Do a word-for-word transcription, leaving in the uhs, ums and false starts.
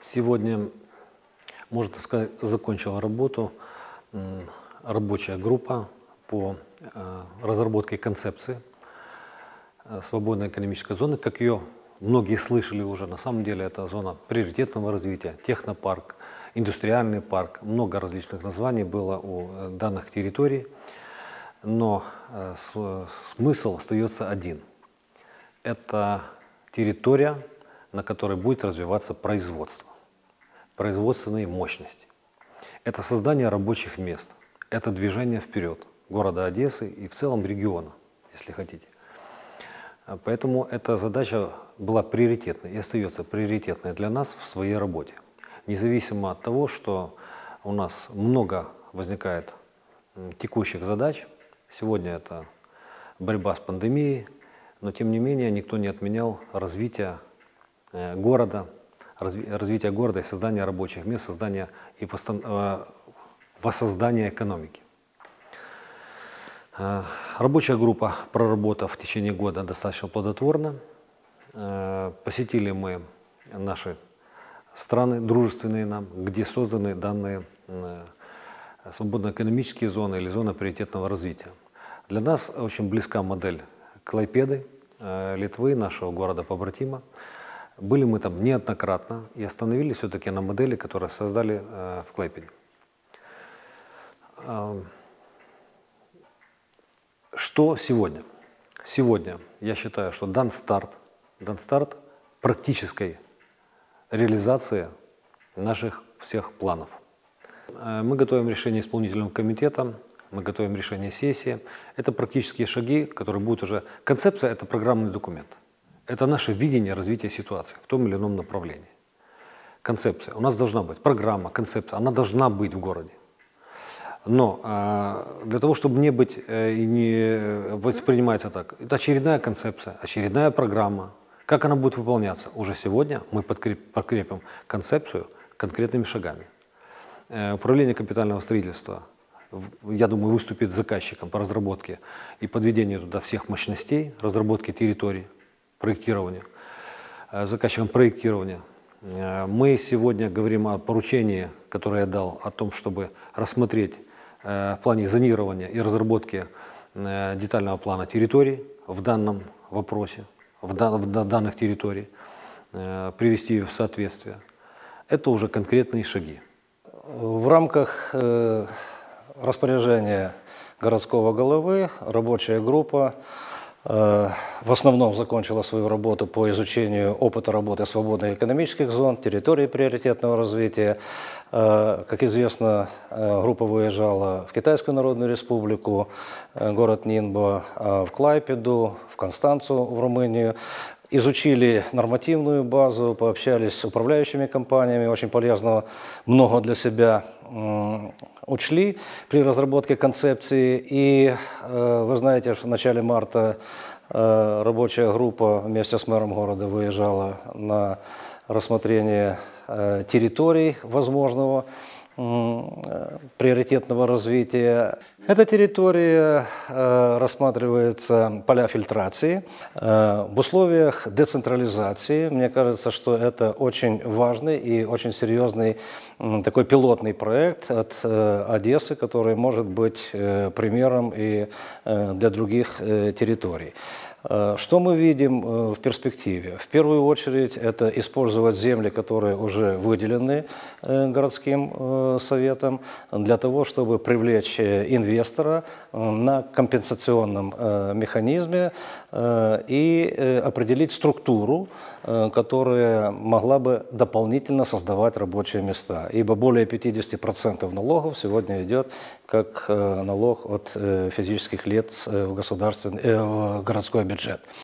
Сегодня, можно сказать, закончила работу рабочая группа по разработке концепции свободной экономической зоны. Как ее многие слышали уже, на самом деле это зона приоритетного развития, технопарк, индустриальный парк. Много различных названий было у данных территорий, но смысл остается один. Это территория, на которой будет развиваться производство, производственные мощности. Это создание рабочих мест, это движение вперед города Одессы и в целом региона, если хотите. Поэтому эта задача была приоритетной и остается приоритетной для нас в своей работе. Независимо от того, что у нас много возникает текущих задач, сегодня это борьба с пандемией, но тем не менее никто не отменял развитие города, развитие города и создание рабочих мест, создание и воссоздание экономики. Рабочая группа, проработав в течение года достаточно плодотворно, посетили мы наши страны, дружественные нам, где созданы данные свободно-экономические зоны или зоны приоритетного развития. Для нас очень близка модель Клайпеды, Литвы, нашего города-побратима. Были мы там неоднократно и остановились все-таки на модели, которую создали э, в Клайпеде. Э, что сегодня? Сегодня я считаю, что дан старт, дан старт практической реализации наших всех планов. Э, мы готовим решение исполнительного комитета, мы готовим решение сессии. Это практические шаги, которые будут уже... Концепция – это программный документ. Это наше видение развития ситуации в том или ином направлении. Концепция. У нас должна быть программа, концепция. Она должна быть в городе. Но э, для того, чтобы не быть э, и не восприниматься так, это очередная концепция, очередная программа. Как она будет выполняться? Уже сегодня мы подкреп, подкрепим концепцию конкретными шагами. Э, управление капитального строительства, я думаю, выступит заказчиком по разработке и подведению туда всех мощностей, разработке территорий, проектирования, заказчиком проектирования. Мы сегодня говорим о поручении, которое я дал, о том, чтобы рассмотреть в плане зонирования и разработки детального плана территорий в данном вопросе, в данных территорий, привести ее в соответствие. Это уже конкретные шаги. В рамках распоряжения городского головы рабочая группа в основном закончила свою работу по изучению опыта работы свободных экономических зон, территорий приоритетного развития. Как известно, группа выезжала в Китайскую Народную Республику, город Нинбо, в Клайпеду, в Констанцу, в Румынию. Изучили нормативную базу, пообщались с управляющими компаниями, очень полезно, много для себя учли при разработке концепции. И вы знаете, в начале марта рабочая группа вместе с мэром города выезжала на рассмотрение территорий возможного приоритетного развития. Эта территория э, рассматривается поля фильтрации. Э, в условиях децентрализации, мне кажется, что это очень важный и очень серьезный э, такой пилотный проект от э, Одессы, который может быть э, примером и э, для других э, территорий. Что мы видим в перспективе? В первую очередь это использовать земли, которые уже выделены городским советом, для того, чтобы привлечь инвестора на компенсационном механизме и определить структуру, которая могла бы дополнительно создавать рабочие места. Ибо более пятидесяти процентов налогов сегодня идет как налог от физических лиц в, государственный, в городской бюджет.